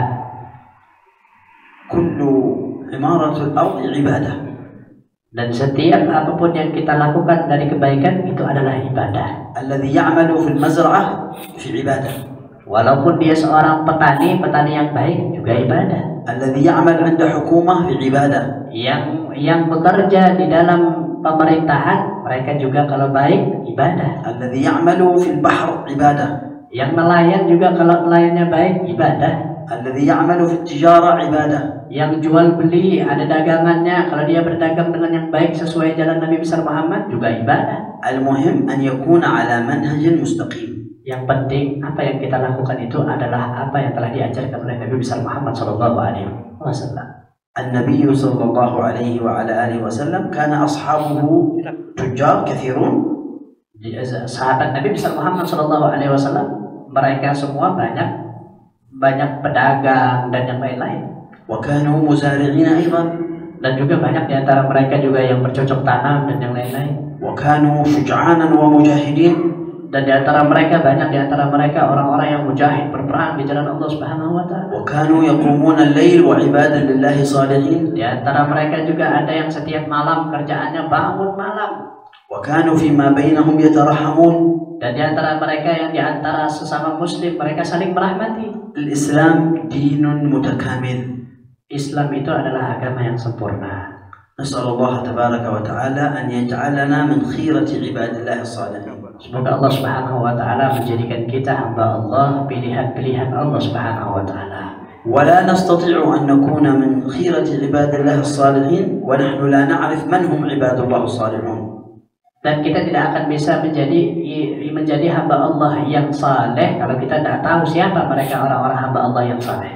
كل عمارة الأرض عبادة. Dan setiap apapun yang kita lakukan dari kebaikan itu adalah ibadah. الذي يعمل في المزرعة في عبادة. Walaupun dia seorang petani yang baik juga ibadah. الذي يعمل عند حكومة في عبادة. Yang bekerja di dalam pemerintahan, mereka juga kalau baik ibadah. الذي يعمل في البحر عبادة. Yang nelayan juga kalau nelayannya baik ibadah. الذي يعمل في التجارة عبادة. Yang jual beli ada dagangannya, kalau dia berdagang dengan yang baik sesuai jalan Nabi besar Muhammad juga ibadah. المهم أن يكون على منهج مستقيم. Yang penting apa yang kita lakukan itu adalah apa yang telah diajarkan oleh Nabi besar Muhammad Shallallahu Alaihi Wasallam. النبي صلى الله عليه وعلى آله وسلم كان أصحابه تجار كثيرون. Sahabat Nabi besar Muhammad Shallallahu Alaihi Wasallam mereka semua banyak pedagang dan yang lain-lain. وكانوا مزارعين أيضا. Dan juga banyak di antara mereka juga yang bercocok tanam dan yang lain-lain. وكانوا شجعانا ومجاهدين. Dan di antara mereka orang-orang yang mujahid berperang di jalan Allah Subhanahu wa taala. وكانوا يقومون الليل وعبادا لله صالحين. Di antara mereka juga ada yang setiap malam kerjaannya bangun malam. وكانوا فيما بينهم يترحمون. Dan di antara mereka yang di antara sesama muslim mereka saling merahmati. الإسلام دين متكامل. Islam itu adalah agama yang sempurna. نسأل الله تبارك وتعالى أن يجعلنا من خيرة عباد الله الصالحين. Semoga Allah Subhanahu wa taala menjadikan kita hamba Allah, pilihan-pilihan Allah Subhanahu wa taala. ولا نستطيع أن نكون من خيرة عباد الله الصالحين ونحن لا نعرف من هم عباد الله الصالحون. Dan kita tidak akan bisa menjadi hamba Allah yang saleh kalau kita tidak tahu siapa mereka orang-orang hamba Allah yang saleh.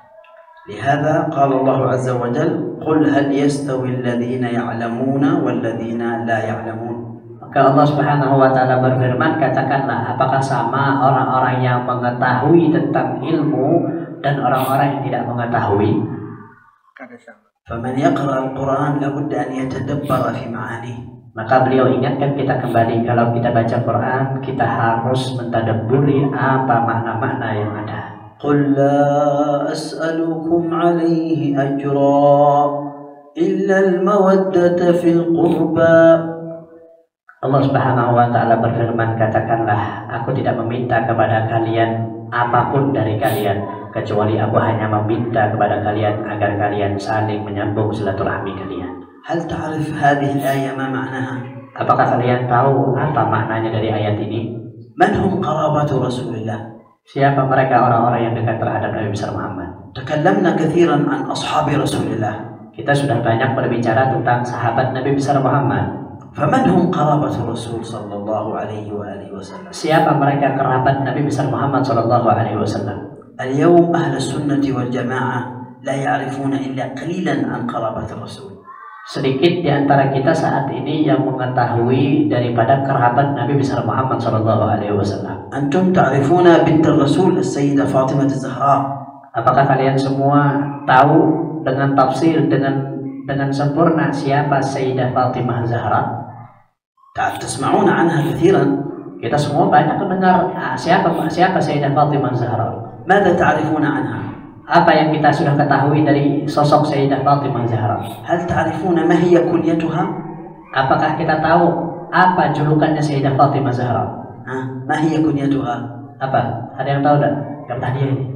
لهذا قال الله عز وجل قل هل يستوي الذين يعلمون والذين لا يعلمون. Maka Allah Subhanahu wa taala berfirman, katakanlah apakah sama orang-orang yang mengetahui tentang ilmu dan orang-orang yang tidak mengetahui? فمن يقرأ القرآن لابد أن يتدبر في معانيه. Maka beliau ingatkan kita kembali, kalau kita baca Quran kita harus mentadabburi apa makna-makna yang ada. قل لا أسألكم عليه أجرا إلا المودة في القربى. Allah Subhanahu wa taala berfirman, katakanlah aku tidak meminta kepada kalian apapun dari kalian kecuali aku hanya meminta kepada kalian agar kalian saling menyambung silaturahmi kalian. هل تعرف هذه الآية ما معناها؟ Apakah kalian tahu apa maknanya dari ayat ini? من هم قرابة رسول الله؟ Siapa mereka orang-orang yang dekat terhadap Nabi besar Muhammad? تكلمنا كثيرا عن أصحاب رسول الله. Kita sudah banyak berbicara tentang sahabat Nabi besar Muhammad. فمن هم قرابة الرسول صلى الله عليه وآله وسلم؟ Siapa mereka kerabat Nabi besar Muhammad sallallahu alaihi wasallam? اليوم أهل السنة والجماعة لا يعرفون إلا قليلا عن قرابة الرسول. Sedikit di antara kita saat ini yang mengetahui daripada kerabat Nabi besar Muhammad sallallahu alaihi wasallam. أنتم تعرفون بنت الرسول السيدة فاطمة الزهراء. Apakah kalian semua tahu dengan tafsir dengan sempurna siapa Sayyidah Fatimah Zahra? تسمعون عنها كثيرا. Kita semua banyak mendengar siapa Sayyidah Fatimah Zahra. ماذا تعرفون عنها؟ Apa yang kita sudah ketahui dari sosok Sayyidah Fatimah Zahra? هل تعرفون ما هي كنيتها؟ Apakah kita tahu apa julukannya Sayyidah Fatimah Zahra? ما هي كنيتها؟ Apa? Ada yang tahu enggak? Yang tadi ini.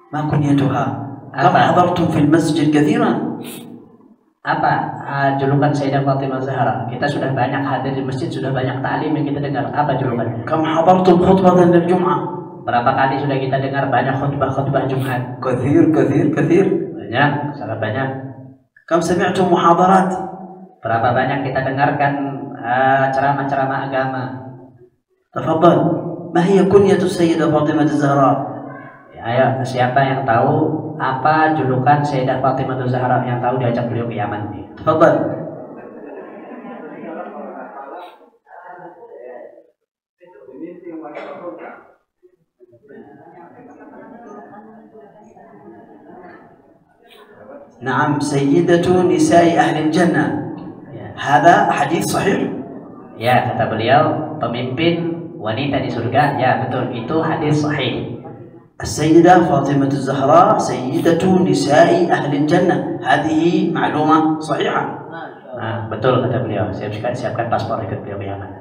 ما كنيتها؟ كم Apa? حضرتم في المسجد كثيرا؟ Apa julukan Sayyidah Fatimah Zahra? Kita sudah banyak hadir di masjid, sudah banyak ta'lim yang kita dengar. Apa julukannya? كم حضرتم خطبة للجمعة؟ Berapa kali sudah kita dengar banyak khutbah-khutbah Jumat? كثير كثير كثير. Banyak, sangat banyak. كم سمعتم محاضرات؟ Berapa banyak kita dengarkan ceramah-ceramah agama? تفضل. ما هي كنية السيدة فاطمة الزهراء؟ Ayo, siapa yang tahu apa julukan Sayyidah Fatimah Zahra? Yang tahu diajak beliau ke Yaman. تفضل. نعم، سيدة نساء أهل الجنة. Ya. هذا حديث صحيح. Ya, kata beliau, pemimpin wanita di surga. Ya, betul, itu hadis sahih. السيدة فاطمة الزهراء سيدة نساء أهل الجنة، هذه معلومة صحيحة. Nah, betul kata beliau. Siapkan paspor ikut beliau ke Yaman.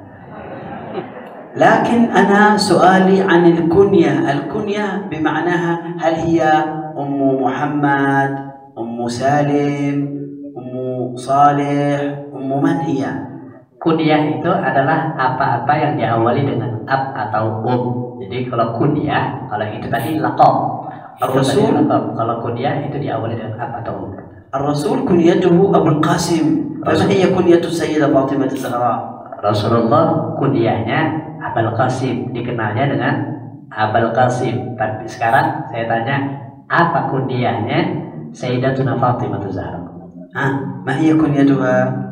لكن أنا سؤالي عن الكنية. الكنية بمعناها هل هي أم محمد، أم سالم، أم صالح، أم من هي؟ Kunyah itu adalah apa-apa yang diawali dengan ab atau Jadi kalau kunyah, kalau itu tadi laqab. Itu tadi laqab. Kalau kunyah itu diawali dengan ab atau الرسول كنيته أبو القاسم، فما هي كنية السيدة فاطمة الزهراء؟ Rasulullah kunyahnya Abul Qasim, dikenalnya dengan Abul Qasim. Tapi sekarang saya tanya, apa kunyahnya Sayyidatuna Fatimah Zahra? ما هي كنيتها؟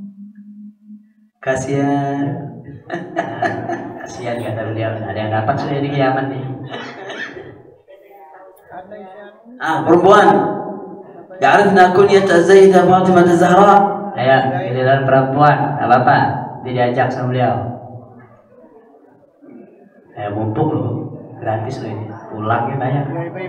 kasihan. Kasihan kata beliau, ada yang dapat sudah di Yaman nih. perempuan, يعرفنا كنية السيدة فاطمة الزهراء. Ayo, giliran perempuan, nggak apa-apa, diajak sama beliau. Mumpung loh, gratis loh ini, pulangnya banyak.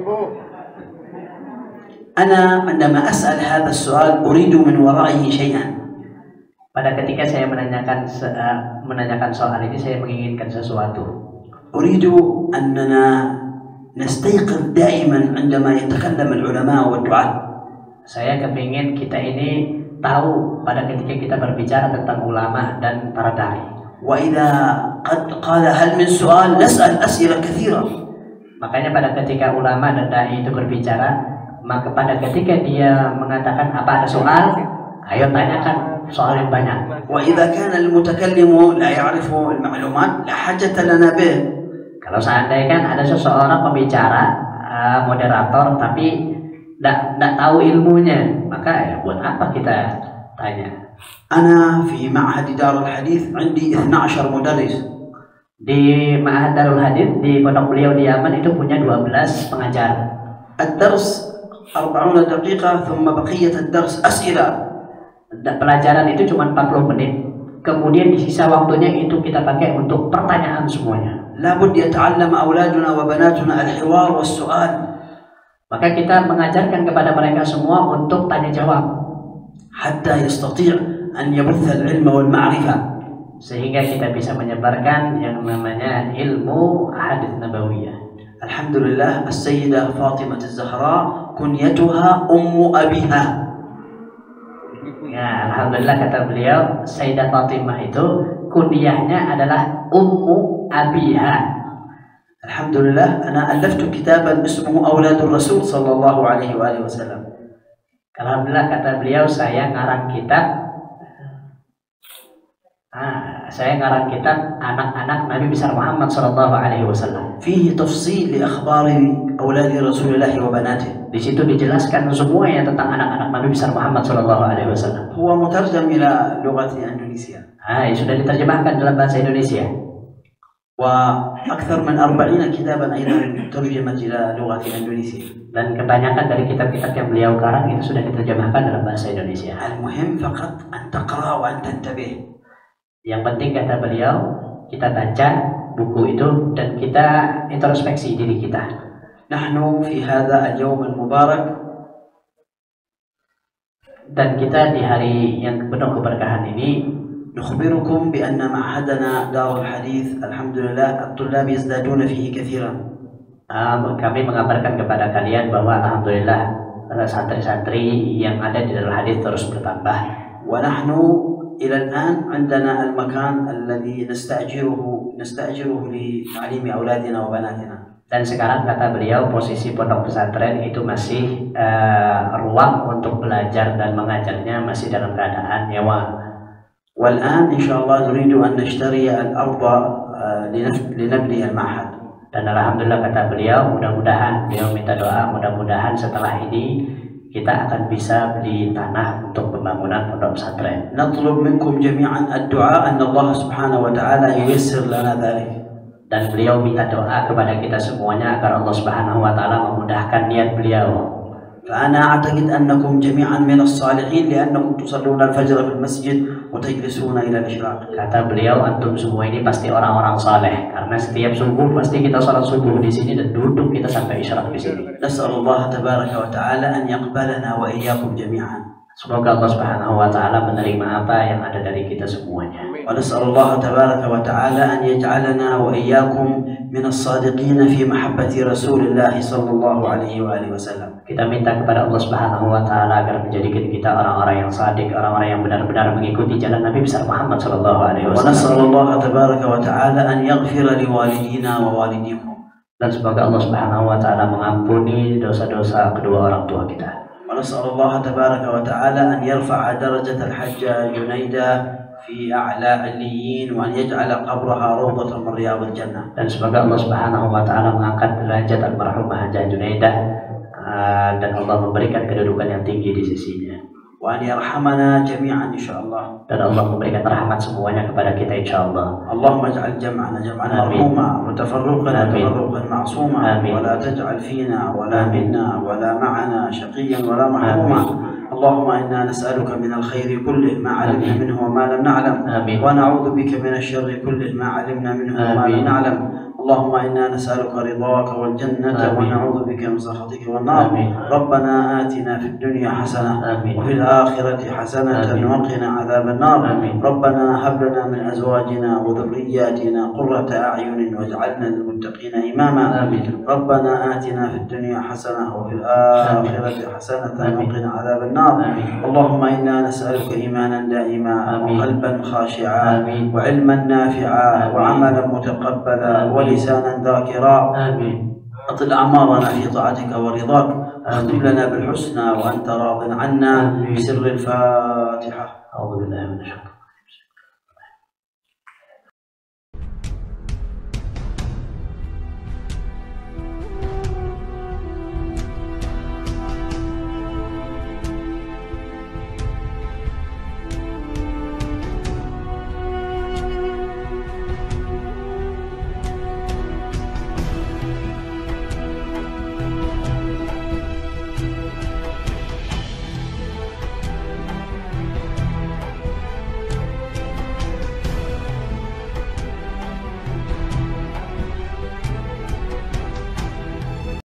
أنا عندما أسأل هذا السؤال أريد من ورائه شيئا. Pada ketika saya menanyakan soal ini, saya menginginkan sesuatu. أريد أننا نستيقظ دائما عندما يتكلم العلماء والدعاة. Saya kepingin kita ini tahu pada ketika kita berbicara tentang ulama dan para dai. وإذا قد قال هل من سؤال نسأل أسئلة كثيرة. Makanya pada ketika ulama dan dai itu berbicara, maka pada ketika dia mengatakan apa ada soal, ayo tanyakan soal yang banyak. وإذا كان المتكلم لا يعرف المعلومات لا حاجة لنا به. Kalau seandainya kan ada seseorang pembicara, moderator, tapi tidak tahu ilmunya, maka ya buat apa kita tanya? أنا في معهد دار الحديث عندي 12 مدرس. Di Ma'had Darul Hadits di pondok beliau di Yaman itu punya 12 pengajar. الدرس 40 دقيقة ثم بقية الدرس أسئلة. Pelajaran itu cuma 40 menit. Kemudian di sisa waktunya itu kita pakai untuk pertanyaan semuanya. لابد يتعلم أولادنا وبناتنا الحوار والسؤال. Maka kita mengajarkan kepada mereka semua untuk tanya jawab. حتى يستطيع أن يبث العلم والمعرفة. Sehingga kita bisa menyebarkan yang namanya ilmu hadits nabawiyah. الحمد لله السيدة فاطمة الزهراء كنيتها أم أبيها. Ya, alhamdulillah kata beliau, Sayyidah Fatimah itu kunyahnya adalah Ummu Abiha. الحمد لله أنا ألفت كتابا اسمه أولاد الرسول صلى الله عليه وآله وسلم. Alhamdulillah kata beliau, saya ngarang kitab anak-anak Nabi besar Muhammad sallallahu alaihi wasallam. فيه تفصيل لأخبار أولاد رسول الله وبناته. Di situ dijelaskan semuanya tentang anak-anak Nabi besar Muhammad sallallahu alaihi wasallam. هو مترجم إلى لغة إندونيسيا. Sudah diterjemahkan dalam bahasa Indonesia. وأكثر من 40 كتابا أيضا ترجمت إلى لغة إندونيسيا. Dan kebanyakan dari kitab-kitab yang beliau karang itu sudah diterjemahkan dalam bahasa Indonesia. المهم فقط أن تقرأ وأن تنتبه. Yang penting kata beliau, kita baca buku itu dan kita introspeksi diri kita. نحن في هذا اليوم المبارك Dan kita di hari yang penuh keberkahan ini نخبركم بأن معهدنا دار الحديث الحمد لله الطلاب يزدادون فيه كثيرا. kami mengabarkan kepada kalian bahwa alhamdulillah santri-santri yang ada di Darul Hadits terus bertambah. ونحن إلى الآن عندنا المكان الذي نستأجره لتعليم أولادنا وبناتنا. Dan sekarang kata beliau posisi pondok pesantren itu masih ruang untuk belajar dan mengajarnya masih dalam keadaan nyewa. والآن إن شاء الله نريد أن نشتري الأرض لنبني المعهد. Dan alhamdulillah kata beliau, mudah-mudahan beliau minta doa, mudah-mudahan setelah ini kita akan bisa beli tanah untuk pembangunan pondok pesantren. نطلب منكم جميعا الدعاء أن الله سبحانه وتعالى ييسر لنا ذلك. Dan beliau minta doa kepada kita semuanya agar Allah Subhanahu wa taala memudahkan niat beliau. فأنا أعتقد أنكم جميعا من الصالحين لأنكم تصلون الفجر في المسجد وتجلسون إلى الإشراق. Kata beliau, antum semua ini pasti orang-orang saleh karena setiap subuh pasti kita salat subuh di sini dan duduk kita sampai isyraq di sini. نسأل الله تبارك وتعالى أن يقبلنا وإياكم جميعا. Semoga Allah Subhanahu wa taala menerima apa yang ada dari kita semuanya. ونسأل الله تبارك وتعالى أن يجعلنا وإياكم من الصادقين في محبة رسول الله صلى الله عليه وآله وسلم. Kita minta kepada Allah Subhanahu wa taala agar menjadikan kita orang-orang yang sadik, orang-orang yang benar-benar mengikuti jalan Nabi besar Muhammad sallallahu alaihi wasallam. ونسأل الله تبارك وتعالى أن يغفر لوالدينا ووالديكم. Dan semoga Allah Subhanahu wa taala mengampuni dosa-dosa kedua orang tua kita. ونسأل الله تبارك وتعالى أن يرفع درجة الحجة جنيدة في أعلى عليين وأن يجعل قبرها روضة من رياض الجنة. Dan semoga Allah Subhanahu wa taala mengangkat derajat almarhumah Hajjah Junaidah dan Allah memberikan kedudukan yang tinggi di sisinya. وأن يرحمنا جميعا إن شاء الله. Dan Allah memberikan rahmat semuanya kepada kita insyaallah. اللهم اجعل جمعنا جمعا مرحوما وتفرقنا تفرقا معصوما ولا تجعل فينا ولا منا ولا معنا شقيا ولا محروما. اللهم إنا نسألك من الخير كله ما علمنا منه وما لم نعلم ونعوذ بك من الشر كله ما علمنا منه وما لم نعلم. اللهم إنا نسألك رضاك والجنة ونعوذ بك من سخطك والنار. ربنا آتنا في الدنيا حسنة وفي الآخرة حسنة وقنا عذاب النار. ربنا هب لنا من أزواجنا وذرياتنا قرة أعين واجعلنا للمتقين إماما. ربنا آتنا في الدنيا حسنة وفي الآخرة حسنة وقنا عذاب النار. اللهم إنا نسألك إيمانا دائما وقلبا خاشعا وعلما نافعا وعملا متقبلا ولسانا ذاكرا. أطل أعمارنا في طاعتك ورضاك. اختم لنا بالحسنى وأنت راض عنا. بسر الفاتحة. أعوذ بالله من الشيطان.